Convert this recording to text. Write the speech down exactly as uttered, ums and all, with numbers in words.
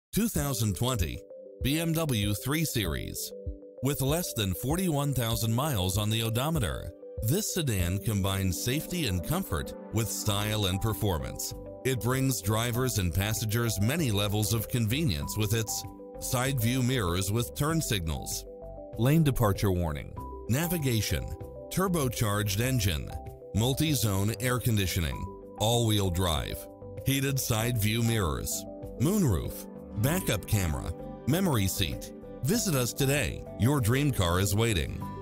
two thousand twenty B M W three series. With less than forty-one thousand miles on the odometer, this sedan combines safety and comfort with style and performance. It brings drivers and passengers many levels of convenience with its side view mirrors with turn signals, lane departure warning, navigation, turbocharged engine, multi-zone air conditioning, all-wheel drive, heated side view mirrors, moonroof, backup camera, memory seat. Visit us today. Your dream car is waiting.